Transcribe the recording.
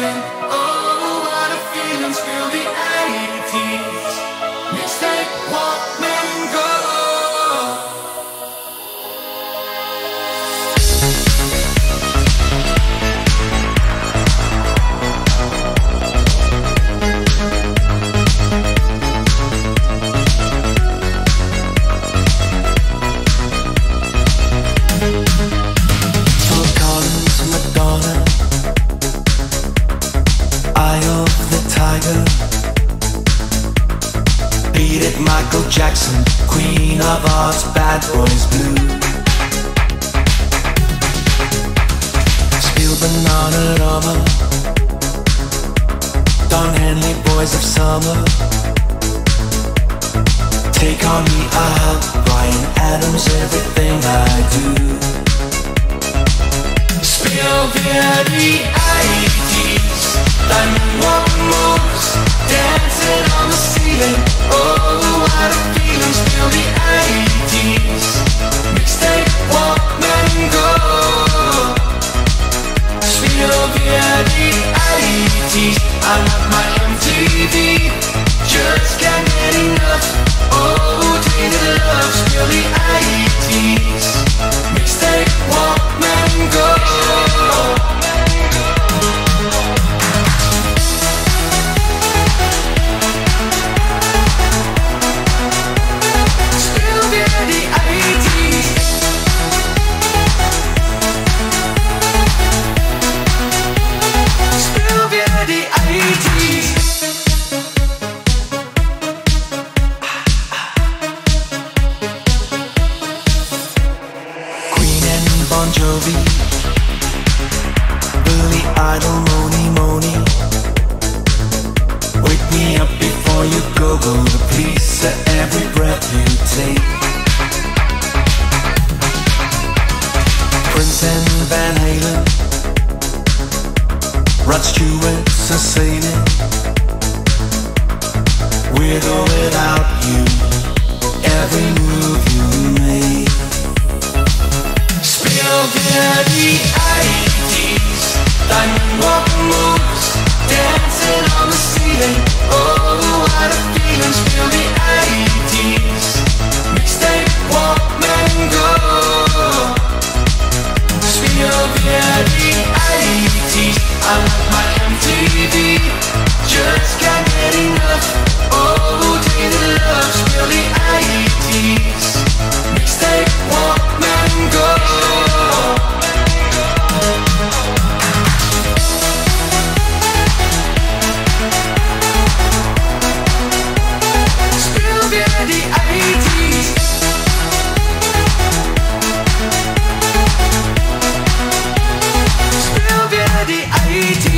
ceiling. Oh, what a feeling, feel the 80s. Mixtape, Walkman, go. Beat it, Michael Jackson, Queen of Hearts, Bad Boys Blue. Spill Banana Rama, Don Henley, Boys of Summer. Take on me, Bryan Adams, everything I do. Spill the 80s, diamond walk moves, dancing on the ceiling. Oh, what a feeling, feel the 80s. Mixtape, Walkman, go. Feel the 80s. I love my MTV, just can't get enough. Oh, tainted love, feel the 80s. Mixtape, Walkman, go. Bon Jovi, Billy Idol, Moni. Wake me up before you go the police at every breath you take. Prince and Van Halen, Rod Stewart, Sicilian. With or without you, every move you make. Feel the 80s, diamond walk moves, dancing on the ceiling. Oh, what a feeling, feel the 80s. Mixtape, Walkman, go. Feel the 80s. I love my MTV, just can't get enough. Oh, tainted love, feel the 80s. Mixtape, Walkman, go. Spill the 80s. Spill the 80s.